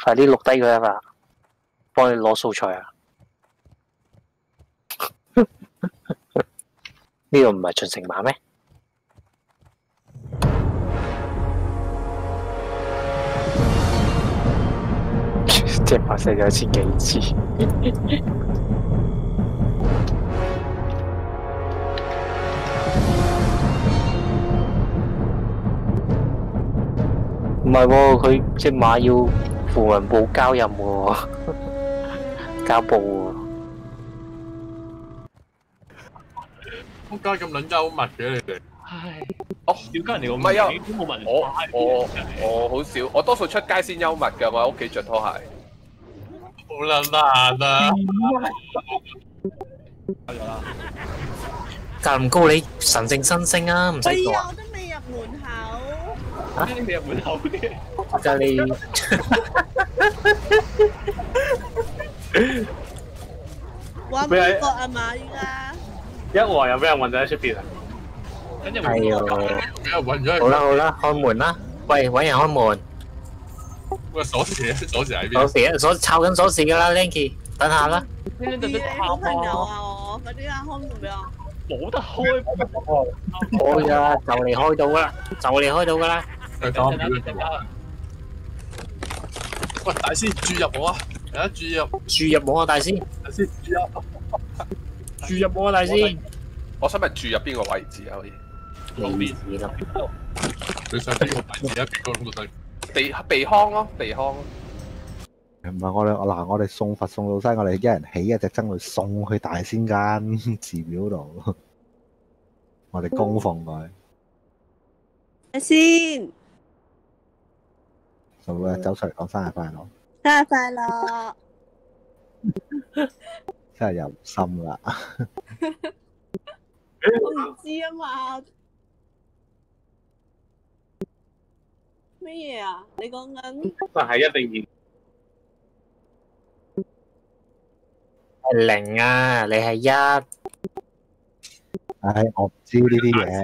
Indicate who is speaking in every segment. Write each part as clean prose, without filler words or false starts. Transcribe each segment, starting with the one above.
Speaker 1: 快啲錄低佢啊嘛，幫你攞素材啊！呢個唔係秦城馬咩？隻馬死咗千幾次。唔係喎，佢隻馬要符文部交任喎，交報喎。
Speaker 2: 仆街咁撚幽默嘅你哋。
Speaker 3: 唉，
Speaker 4: 哦，
Speaker 3: 點解人哋個
Speaker 4: 唔係啊
Speaker 3: 名都冇文
Speaker 4: 我
Speaker 3: 化
Speaker 4: 我好少，我多數出街先幽默㗎，我喺屋企着拖鞋。
Speaker 2: 好撚難啊！
Speaker 3: 咗啦，
Speaker 1: 格林高你神聖新星啊，唔使講啊！
Speaker 5: 我都未入門口。
Speaker 3: 呢啲入門口嘅，
Speaker 1: 就你
Speaker 5: 玩美國啊嘛，依家。
Speaker 6: 一鑊又俾人運咗喺出邊啊！
Speaker 3: 跟住
Speaker 1: 係啊！
Speaker 2: 俾人運咗去。
Speaker 1: 好啦好啦，開門啦！喂，揾人開門。
Speaker 2: 喂，鎖匙喺
Speaker 1: 鎖
Speaker 2: 邊？
Speaker 1: 匙鎖抄緊鎖匙㗎啦 ，Lanky，等下啦。
Speaker 5: 你好朋友啊，我快啲啦，開門俾我。
Speaker 3: 冇得開，
Speaker 1: 開㗎啦，就嚟開到㗎啦，就嚟開到㗎啦。
Speaker 2: 講喂，大師注入我啊！有得注入，
Speaker 1: 注入我啊，大師！
Speaker 2: 大師注入，
Speaker 1: 注入我啊，大師！
Speaker 4: 我想問住入邊個位置啊？可以
Speaker 1: 你知啦。
Speaker 2: 你想邊個位置啊？邊個都得。
Speaker 4: 地康咯，地康咯。
Speaker 7: 唔係我哋送佛送到西，我哋一人起一隻僧侶送去大仙間寺廟度，我哋供奉佢。
Speaker 5: 睇先，
Speaker 7: 就會走出嚟講生日快樂，
Speaker 5: 生日快樂！
Speaker 7: 真係有心啦。
Speaker 5: 我唔知啊嘛，咩嘢啊？你講緊？
Speaker 6: 但係一定
Speaker 1: 係零啊，你係一。
Speaker 7: 唉，我唔知呢啲嘢，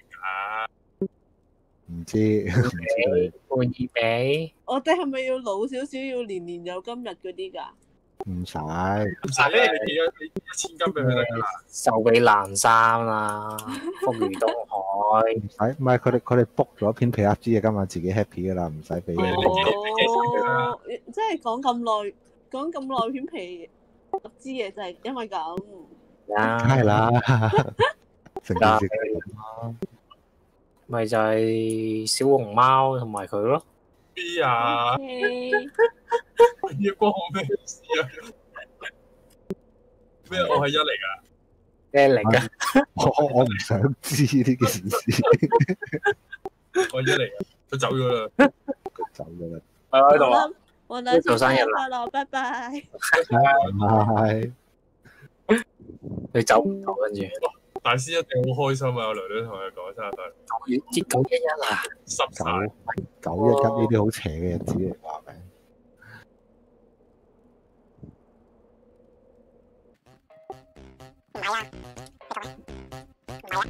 Speaker 7: 唔知
Speaker 1: 半意俾。
Speaker 5: 我哋係咪要老少少，要年年有今日嗰啲㗎？
Speaker 7: 唔使。
Speaker 2: 唔使咧，你寄咗1000金俾佢得㗎啦。
Speaker 1: 壽比南山啊，福如東海。
Speaker 7: 唔使，唔係佢哋 book 咗片皮鴨豬嘅，今晚自己 happy 噶啦，唔使俾。
Speaker 5: 哦，即係講咁耐片皮知嘅，就係因為咁。
Speaker 7: 梗係啦，成件事
Speaker 1: 咪就係小熊貓同埋佢咯。
Speaker 2: B 啊！要關我咩事啊？咩？我係一嚟㗎。
Speaker 1: 咩嚟㗎？
Speaker 7: 我唔想知呢件事。
Speaker 2: 我一嚟㗎，佢走咗啦。
Speaker 7: 佢走咗啦。
Speaker 6: 喺度啊！
Speaker 5: 我哋做生日快樂，拜拜。
Speaker 7: 係。
Speaker 1: 佢走唔到，跟住。
Speaker 2: 大師一定好開心啊！我女女同佢講生日快樂。
Speaker 1: 911啊！
Speaker 2: 濕晒。
Speaker 7: 911呢啲好邪嘅日子嚟話名。
Speaker 8: 唔係啊，唔係啊。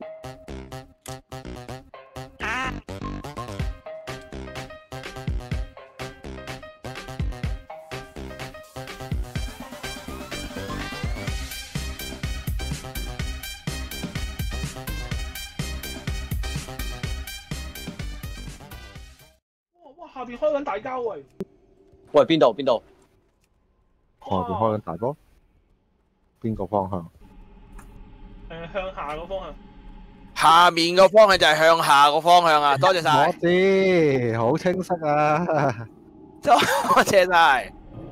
Speaker 6: 哇！下邊開緊大交喂！
Speaker 9: 喂，邊度？
Speaker 7: 下邊開緊大波？邊個方向？
Speaker 6: 向下個方向。
Speaker 9: 下面個方向就係向下個方向啊！多謝晒。
Speaker 7: 我知，好清晰啊！
Speaker 9: 多謝晒。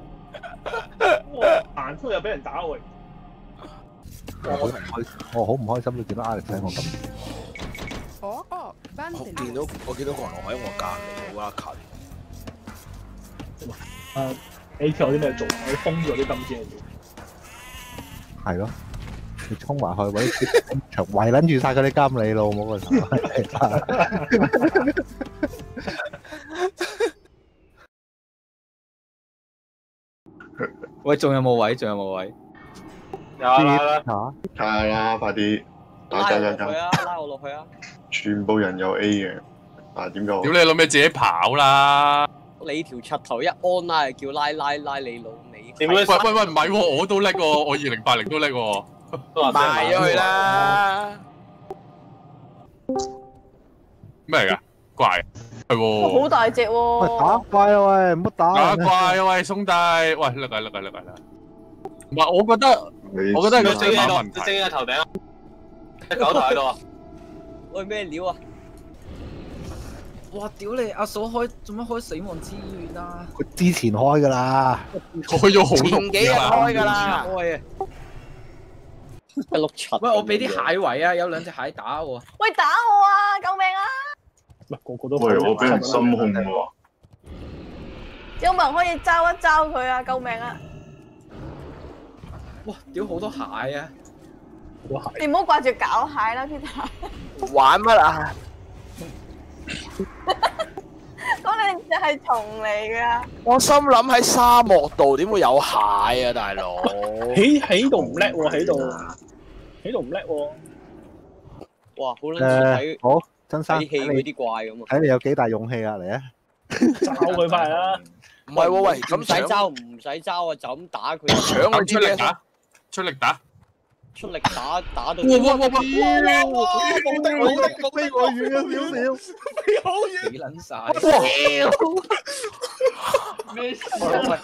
Speaker 6: 行出又俾人打喂！
Speaker 7: 我好唔開心，你見到 Alex 喺我咁。
Speaker 9: 我見到個人喺我隔離，好啦近。
Speaker 6: AT 有啲咩做？我封咗啲金先嚟做。
Speaker 7: 係咯，你衝埋去揾場圍撚住晒嗰啲金你咯，冇個時候。
Speaker 9: 喂，仲有冇位？
Speaker 6: 有啦，
Speaker 10: 係啦，快啲打加加加！
Speaker 9: 拉我落去啊！
Speaker 10: 全部人有 A 嘅，但係點解？
Speaker 2: 屌你老味自己跑啦！
Speaker 11: 你條柒頭一安拉叫拉你老味。
Speaker 2: 點會？
Speaker 3: 喂，唔係喎，我都叻喎，我2080都叻喎。
Speaker 9: 賣咗佢啦！
Speaker 3: 咩嚟㗎？怪係喎。
Speaker 5: 好大隻喎！
Speaker 7: 喂，打怪啊喂，唔好打
Speaker 3: 打怪啊喂，兄弟，喂，叻啦！唔係，我覺得係個正版問題。
Speaker 2: 正喺頭頂，狗頭喺度啊！
Speaker 11: 喂，咩料啊？
Speaker 12: 哇！屌你阿嫂開做乜開死亡之源啊？
Speaker 7: 佢之前開噶啦，
Speaker 3: 開咗好多
Speaker 9: 前幾日開㗎啦。
Speaker 11: 開啊！一碌柒。
Speaker 12: 喂，我俾啲蟹位啊，有2隻蟹打我。
Speaker 5: 喂，打我啊！救命啊！
Speaker 6: 喂，個個都
Speaker 10: 喂，我俾人心控喎。
Speaker 5: 有冇人可以嘲一嘲佢啊？救命啊！
Speaker 12: 哇！屌好多蟹啊！
Speaker 5: 你唔好掛住搞蟹啦，Peter。
Speaker 9: 玩乜啊？
Speaker 5: 嗰兩隻係蟲嚟噶。
Speaker 9: 我心諗喺沙漠度點會有蟹啊，大佬？
Speaker 6: 起度唔叻喎，起度唔叻喎。
Speaker 11: 哇！好撚似睇
Speaker 7: 好，真生
Speaker 11: 睇戲嗰啲怪咁啊！
Speaker 7: 睇你有幾大勇氣啊！嚟啊！
Speaker 6: 抄佢翻嚟啦！
Speaker 9: 唔係喎，喂，咁
Speaker 11: 唔使招，唔使招啊，就咁打佢。
Speaker 9: 搶佢
Speaker 3: 出力打，出力打。
Speaker 11: 出力打到。
Speaker 3: 哇！
Speaker 6: 冇得，飛我遠咗少少，飛好遠。
Speaker 12: 死撚晒！
Speaker 3: 咩事
Speaker 12: 喂，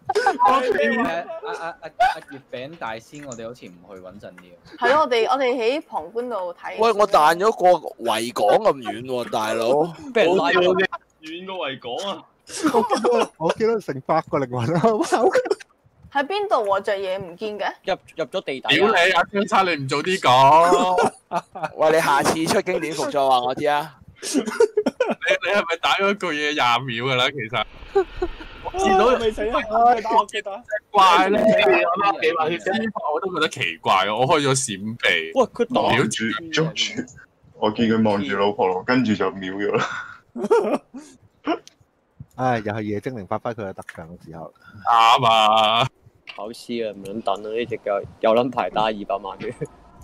Speaker 12: 阿月餅大仙，我哋好似唔去穩陣啲。
Speaker 5: 係咯，我哋喺旁觀度睇。
Speaker 9: 喂，我彈咗過維港咁遠喎，大佬。
Speaker 11: 俾人拉咗。
Speaker 2: 遠過維港啊！
Speaker 7: 我見到成8個靈魂啊！
Speaker 5: 喺邊度喎？隻嘢唔見嘅。
Speaker 11: 入咗地底。
Speaker 3: 屌你啊！張差你唔早啲講。
Speaker 9: 喂，你下次出經典服再話我知啊。
Speaker 3: 你係咪打咗句嘢20秒㗎啦？其實。
Speaker 6: 見到未死啊！打
Speaker 3: 怪咧，我都覺得奇怪啊！我開咗閃避。
Speaker 11: 喂，佢
Speaker 10: 瞄住捉住，我見佢望住老婆咯，跟住就秒咗啦。
Speaker 7: 唉，又係夜精靈發揮佢嘅特長嘅時候。
Speaker 3: 啱啊！
Speaker 11: 考試啊，唔撚等啊！呢隻腳又撚排打200萬嘅。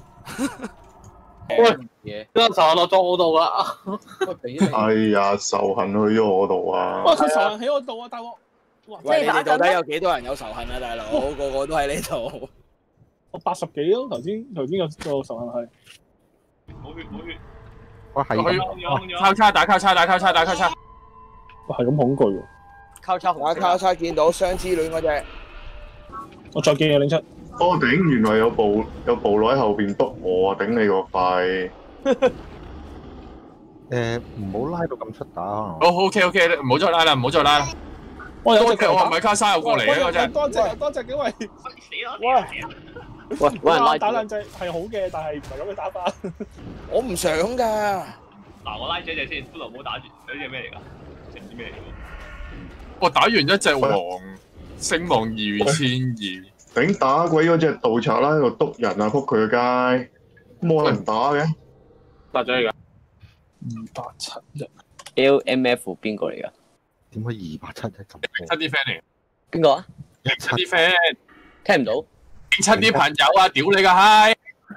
Speaker 2: 喂，嗰個仇恨落咗我度啦！
Speaker 12: 喂，俾你。
Speaker 10: 哎呀，仇恨去咗我度啊！
Speaker 6: 哇！佢仇恨喺我度啊，大鑊！
Speaker 9: 喂，你哋到底有幾多人有仇恨啊，大佬？個個都喺呢度。
Speaker 6: 我80幾咯，頭先個仇恨係。
Speaker 2: 冇血。
Speaker 7: 我係
Speaker 3: 交叉打交叉。
Speaker 6: 哇，係咁恐懼喎！
Speaker 9: 交叉見到雙之戀嗰隻。
Speaker 6: 我再見你07。
Speaker 10: 我頂，原來有部女喺後邊督我啊！頂你個肺！
Speaker 7: 唔好拉到咁出打可能。
Speaker 3: 好 OK， 唔好再拉啦。
Speaker 6: 我有隻
Speaker 3: 我米卡莎又過嚟嘅嗰隻。
Speaker 6: 多隻幾位。
Speaker 11: 喂，揾人拉
Speaker 6: 打兩隻係好嘅，但係唔係咁嘅打法。
Speaker 9: 我唔想㗎。
Speaker 2: 嗱，我拉咗隻先，不過唔好打住。呢隻咩嚟㗎？唔知咩嚟㗎？
Speaker 3: 我打完一隻王，聲望2200。
Speaker 10: 頂打鬼嗰隻盜賊啦，喺度督人啊！仆佢個街，冇人打嘅。
Speaker 2: 打咗你㗎
Speaker 6: ？271。
Speaker 11: LMF 邊個嚟㗎？
Speaker 7: 點解271咁多
Speaker 3: ？7啲 friend 嚟。
Speaker 11: 邊個啊
Speaker 3: ？7啲 friend。
Speaker 11: 聽唔到。
Speaker 3: 7啲朋友啊！屌你個閪！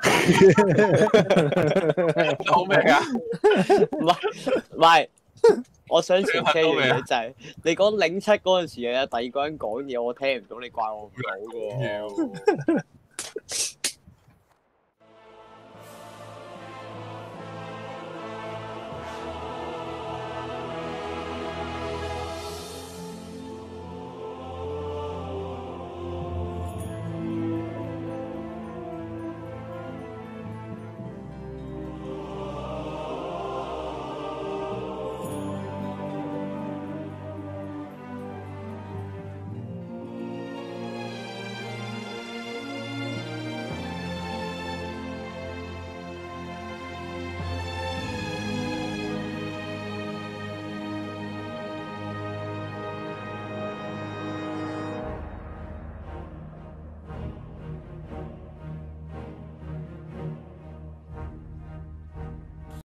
Speaker 3: 好咩㗎？
Speaker 11: 唔係。我想澄清嘅嘢就係，你講07嗰陣時啊，第二個人講嘢，我聽唔到，你怪我唔到嘅喎。